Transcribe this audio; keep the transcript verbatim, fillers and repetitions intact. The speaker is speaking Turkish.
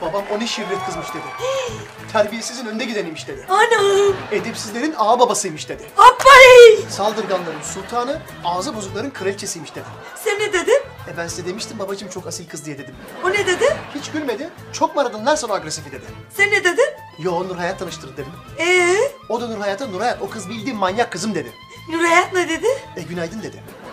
Babam o ne şirret kızmış dedi. Terbiyesizin önde gideniymiş dedi. Anam. Edepsizlerin ağa babasıymış dedi. Abbay. Saldırganların sultanı, ağzı bozukların kraliçesiymiş dedi. Sen ne dedin? E ben size demiştim babacığım çok asil kız diye dedim. O ne dedi? Hiç gülmedi. Çok mu aradın lan sana agresifi dedi. Sen ne dedin? Yo Nur Hayat tanıştırdı dedim. Ee, O da Nur Hayat'a Nur Hayat o kız bildiğin manyak kızım dedi. Nurhayat ne dedi? E günaydın dedi.